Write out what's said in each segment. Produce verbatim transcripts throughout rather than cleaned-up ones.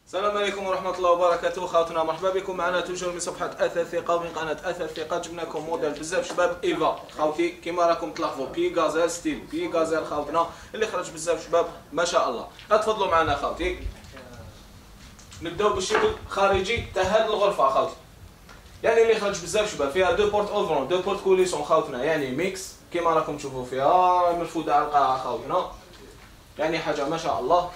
السلام عليكم ورحمة الله وبركاته خواتنا، مرحبا بكم معنا توجور من صفحة أثر ثقة ومن قناة أثر ثقة. جبنا لكم موديل بزاف شباب ايفا خوتي كيما راكم تلاحظوا، بي غازيل ستيل بي غازيل خوتنا اللي خرج بزاف شباب ما شاء الله. تفضلوا معنا خوتي. نبداو بالشكل الخارجي تاع هذه الغرفة خوتي، يعني اللي خرج بزاف شباب. فيها دو بورت اوفرون دو بورت كوليسون خوتنا، يعني ميكس كيما راكم تشوفوا فيها مرفودة على القاعة خوتنا، يعني حاجة ما شاء الله.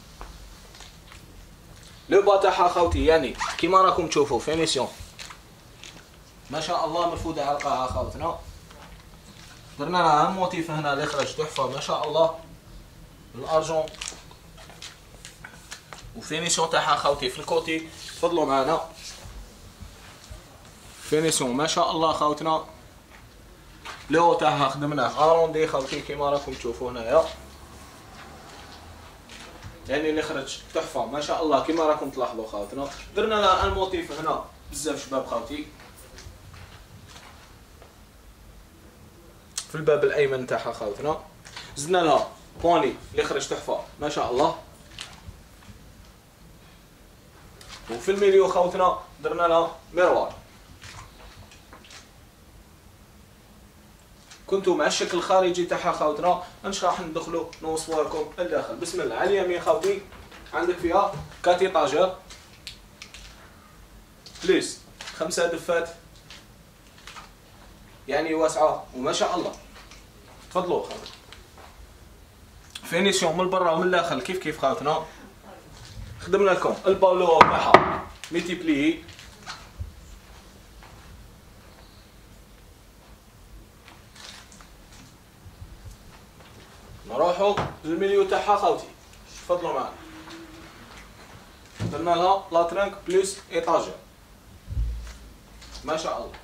لو با تاعها خوتي يعني كيما راكم تشوفوا فينيسيون ما شاء الله مرفوده على القاعه خوتنا. درنا لها موتيف هنا اللي خرج تحفه ما شاء الله بالارجون، وفينيسيون تاعها خوتي في الكوتي. تفضلوا معنا فينيسيون ما شاء الله خوتنا. لو تاعها خدمناه اروندي خوتي كيما راكم تشوفوا هنايا، يعني اللي خرج تحفه ما شاء الله كيما راكم تلاحظوا خوتنا. درنا لها الموتيف هنا بزاف شباب خوتي في الباب الايمن تاعها خوتنا. زدنا لها بوني اللي خرج تحفه ما شاء الله، وفي الميليو خوتنا درنا لها ميروار. كنتو مع الشكل الخارجي تاعها خوتنا. انش راح ندخلوا نوصفوا لكم الداخل. بسم الله. على اليمين خوتي عندك فيها كات ايطاجير بليس خمسه دفات، يعني واسعه وما شاء الله. تفضلوا خوتي. فينيسيون من برا ومن الداخل كيف كيف خوتنا. خدمنا لكم البالو تاعها ميتيبلي. نروحوا للميليو تاعها خوتي. تفضلوا معنا. درنا لها لاترينك بلس ايطاجير ما شاء الله.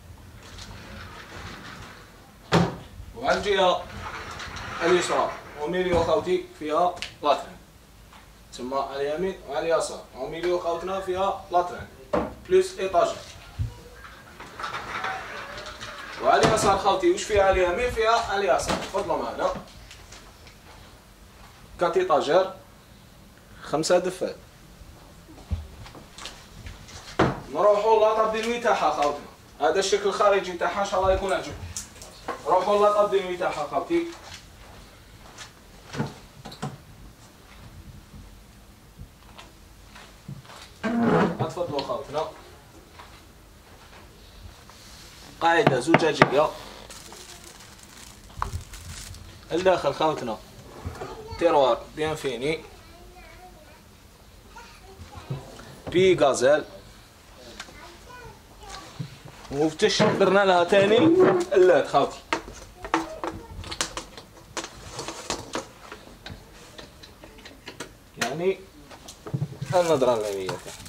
وعلى الجهه اليسرى وميليو خوتي فيها لاترينك، ثم على اليمين وعلى اليسار وميليو خوتنا فيها لاترينك بلس ايطاجير. وعلى اليسار خوتي واش فيها على اليمين فيها على اليسار. تفضلوا معنا. كات ايطاجير خمسة دفات. نروحوا لاطاب دينوي تاعها خوتنا. هذا الشكل الخارجي تاعها ان شاء الله يكون عجبكم. نروحوا لاطاب دينوي تاعها خوتي. تفضلوا خوتنا. قاعدة زجاجية. الداخل خوتنا تيروار بيان فيني بي غازيل، وفتش درنا لها تاني اللات خوتي. يعني النظرة العلمية تاعها.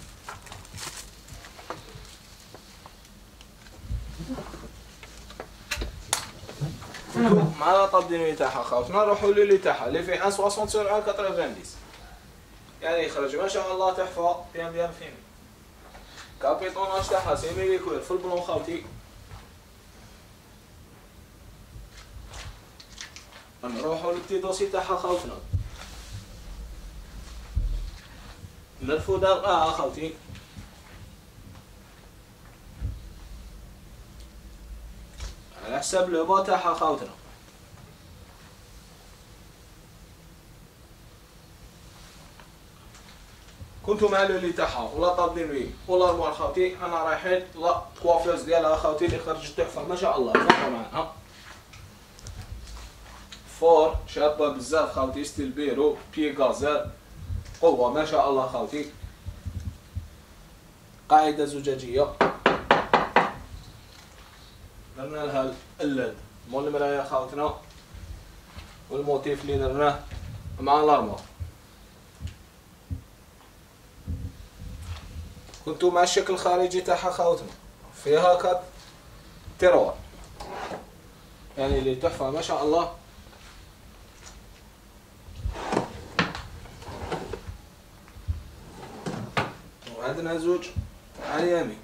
مع لاطاب دينوي تاعها خوتنا. نروحوا للي تاعها اللي فيه واحد وستين سور على تسعين، يعني يخرج ما شاء الله تحفه بيان بيان فيني. كابيطوناج تاعها سيمي ليكوير في البلون خوتي. نروحوا للتي دوسي تاعها خوتنا. مرفوده القاعه خوتي. على حساب لوبا تاعها خوتنا. كنتو مع لولي تاعها ولا طاب دينوي ولا الموار خوتي. انا رايحين لا كوافيوز ديالها خوتي اللي خرجت تحفه ما شاء الله. تفضلوا معنا. فور شابه بزاف خوتي، ستيل بيرو بي غازيل قوه ما شاء الله خوتي. قاعده زجاجيه. درنا لها اللد مول المرايه خوتنا، والموتيف اللي درناه مع الارمور. كنتو مع الشكل الخارجي تاعها خوتنا. فيها كات تيروار يعني اللي تحفه ما شاء الله. وعندنا زوج على اليمين،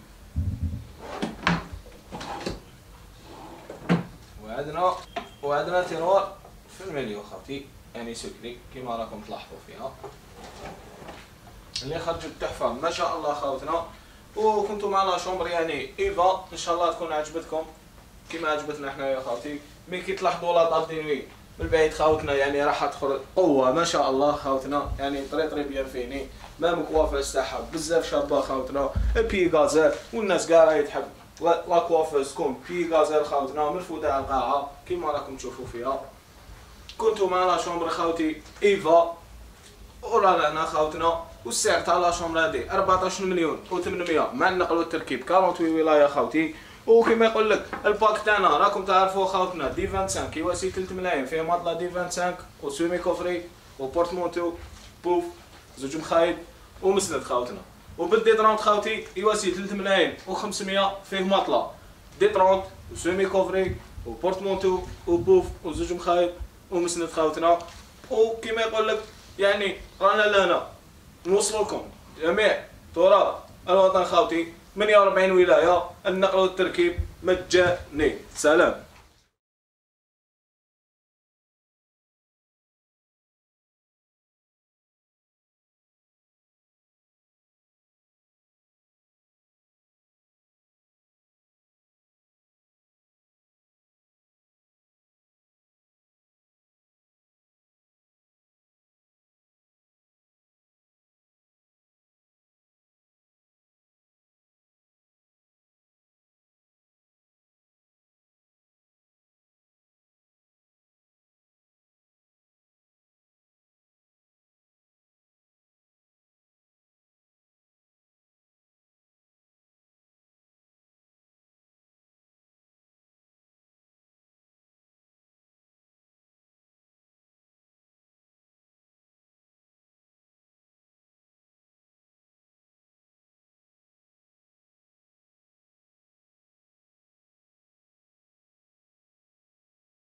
وعندنا وعندنا تيروار في الميليو خوتي، يعني سكري كيما راكم تلاحظوا فيها. اللي خرجت تحفه ما شاء الله خاوتنا. وكنتوا معنا شومبر يعني ايفا، ان شاء الله تكون عجبتكم كما عجبتنا حنايا خاوتي. ملي كيتلاحظوا لا طاب دينوي من بعيد خاوتنا يعني راح تخرج قوه ما شاء الله خاوتنا، يعني طري طري بيان فيني ما مكوافاج تاعها بزاف شابه خاوتنا. بي غازيل والناس كاع راهي تحب لا كوافاج تكون بي غازيل خاوتنا مرفوده على القاعه كيما راكم تشوفوا فيها. كنتوا معنا شومبر خاوتي ايفا ورانا هنا خاوتنا، والسعر تاع لا شومبر هادي أربعطاش مليون و ثمنمية مع النقل والتركيب ثمانية وأربعين ولايه خاوتي. وكما يقول لك الباك تاعنا راكم تعرفوا خاوتنا دي خمسة وعشرين كيواسي ثلاثة ملايين فيه ماطله دي خمسة وعشرين وسومي كوفري وبورتمونتو بوف زوج مخايد ومسند خاوتنا. وبالدي ثلاثين خاوتي يواسي ثلاثة ملايين وخمسمية فيه ماطله دي ثلاثين وسومي كوفري وبورتمونتو وبوف وزوج مخايد ومسند خاوتنا. وكما يقول لك يعني رانا لنا نوصلكم جميع تراب الوطن خاوتي ثمانية وأربعين ولايه، النقل والتركيب مجاني. سلام.